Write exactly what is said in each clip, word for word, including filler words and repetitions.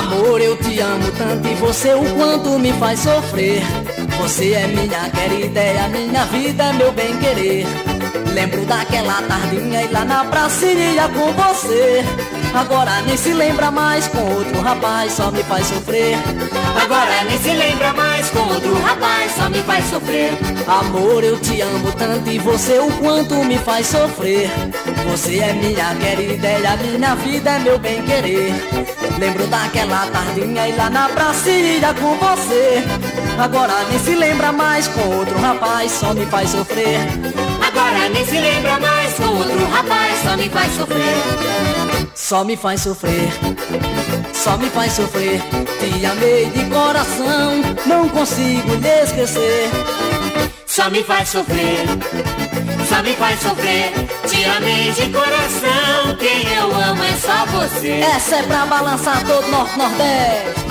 Amor, eu te amo tanto e você o quanto me faz sofrer. Você é minha querida, é a minha vida, é meu bem querer. Lembro daquela tardinha e lá na pracinha com você. Agora nem se lembra mais, com outro rapaz só me faz sofrer. Agora nem se lembra mais, com outro rapaz só me faz sofrer. Amor, eu te amo tanto e você o quanto me faz sofrer. Você é minha querida, é a minha vida, é meu bem querer. Lembro daquela tardinha e lá na pracinha com você. Agora nem se lembra mais, com outro rapaz só me faz sofrer. Agora nem se lembra mais, com outro rapaz só me faz sofrer. Só me faz sofrer, só me faz sofrer. Te amei de coração, não consigo lhe esquecer. Só me faz sofrer, só me faz sofrer. Te amei de coração, quem eu amo é só você. Essa é pra balançar todo o Norte Nordeste.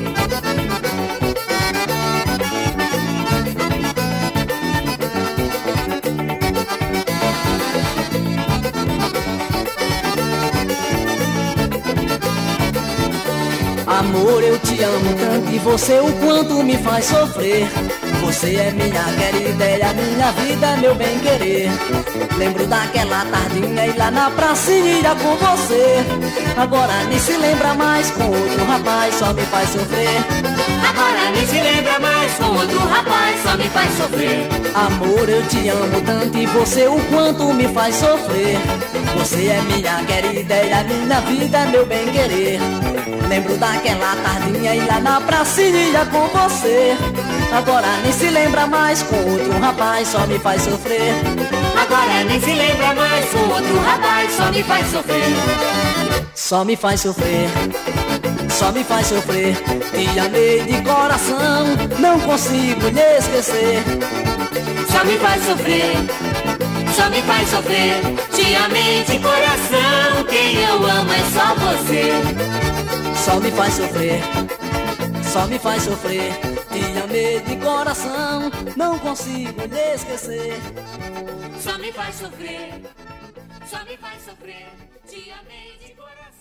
Amor, eu te amo tanto e você o quanto me faz sofrer. Você é minha querida, é a minha vida, é meu bem querer. Lembro daquela tardinha e lá na pracinha com você. Agora nem se lembra mais, com outro rapaz só me faz sofrer. Agora nem se lembra mais, com outro rapaz só me faz sofrer. Amor, eu te amo tanto e você o quanto me faz sofrer. Você é minha querida, é a minha vida, é meu bem querer. Lembro daquela tardinha e lá na pracinha com você. Agora nem se lembra mais, com outro rapaz só me faz sofrer. Agora nem se lembra mais, com outro rapaz só me faz sofrer. Só me faz sofrer, só me faz sofrer. Te amei de coração, não consigo lhe esquecer. Só me faz sofrer, só me faz sofrer. Te amei de coração, quem eu amo é só você. Só me faz sofrer, só me faz sofrer. Te amei de coração, não consigo lhe esquecer. Só me faz sofrer, só me faz sofrer. Te amei de coração.